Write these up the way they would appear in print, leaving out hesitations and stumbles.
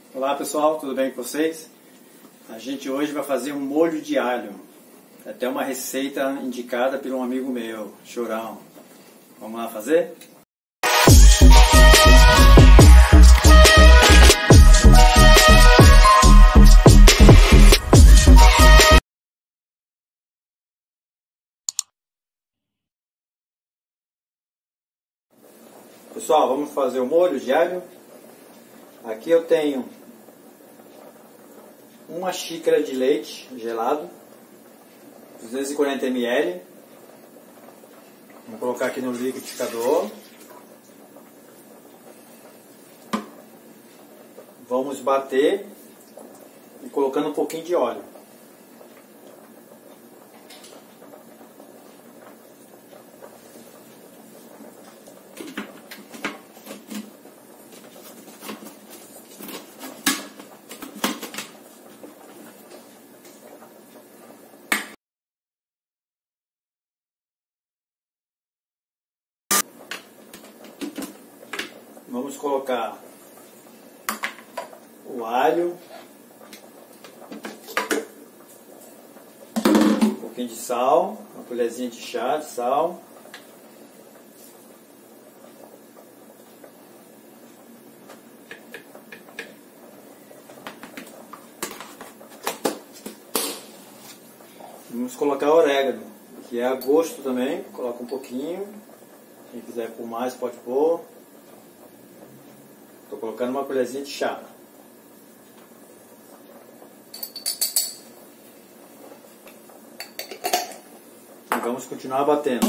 Olá pessoal, tudo bem com vocês? A gente hoje vai fazer um molho de alho. É até uma receita indicada por um amigo meu, Chorão. Vamos lá fazer? Pessoal, vamos fazer o molho de alho. Aqui eu tenho uma xícara de leite gelado, 240 ml. Vamos colocar aqui no liquidificador. Vamos bater e colocando um pouquinho de óleo. Vamos colocar o alho, um pouquinho de sal, uma colherzinha de chá de sal, vamos colocar orégano, que é a gosto também, coloca um pouquinho, quem quiser pôr mais pode pôr. Estou colocando uma colherzinha de chá. E vamos continuar batendo.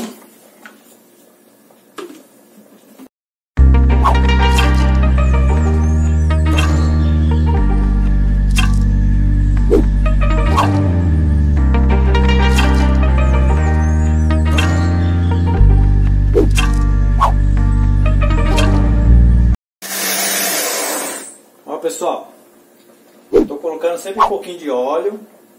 Pessoal, estou colocando sempre um pouquinho de óleo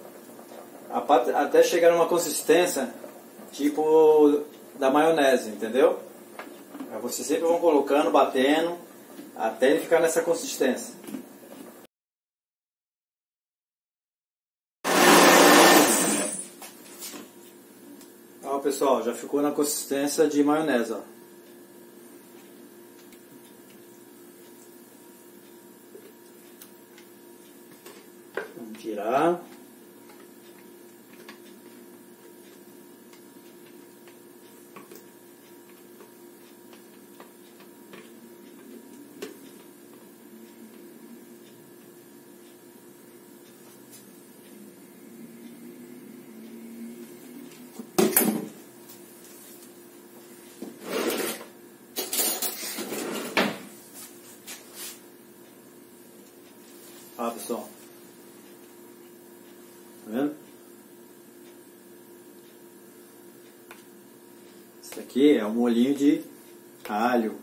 até chegar numa consistência tipo da maionese, entendeu? Vocês sempre vão colocando, batendo até ele ficar nessa consistência. Ó, pessoal, já ficou na consistência de maionese, ó. Vamos tirar. Pessoal, tá vendo? Esse aqui é um molhinho de alho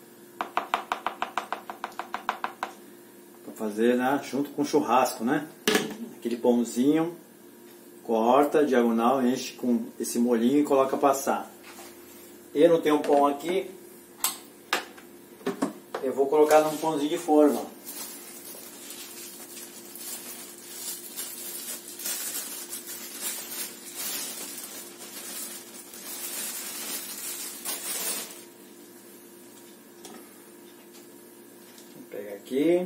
para fazer, né, junto com churrasco, né? Aquele pãozinho, corta diagonal, enche com esse molhinho e coloca para assar. Eu não tenho um pão aqui, eu vou colocar num pãozinho de forma. Pega aqui.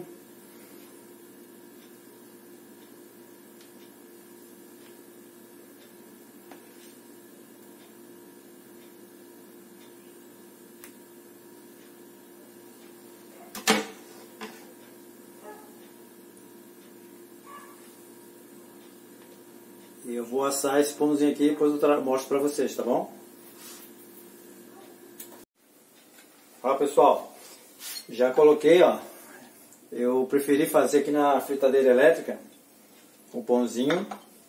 E eu vou assar esse pãozinho aqui e depois eu mostro pra vocês, tá bom? Ó, pessoal, já coloquei, ó. Eu preferi fazer aqui na fritadeira elétrica o pãozinho.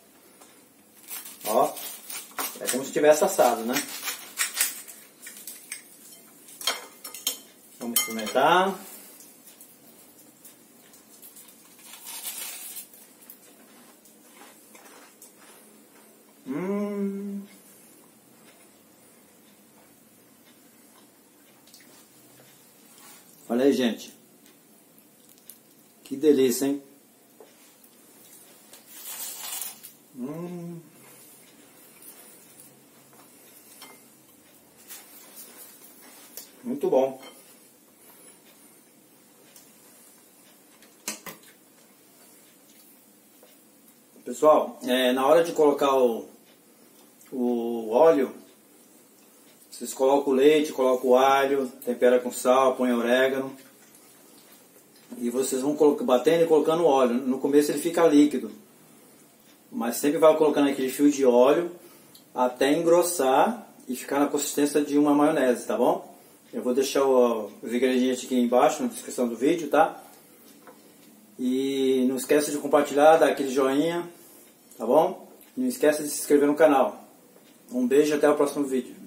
Ó, é como se tivesse assado, né? Vamos experimentar. Olha aí, gente. Que delícia, hein? Muito bom. Pessoal, na hora de colocar o óleo, vocês colocam o leite, colocam o alho, tempera com sal, põe orégano. E vocês vão batendo e colocando o óleo. No começo ele fica líquido. Mas sempre vai colocando aquele fio de óleo até engrossar e ficar na consistência de uma maionese, tá bom? Eu vou deixar os ingredientes aqui embaixo na descrição do vídeo, tá? E não esqueça de compartilhar, dar aquele joinha, tá bom? Não esqueça de se inscrever no canal. Um beijo e até o próximo vídeo.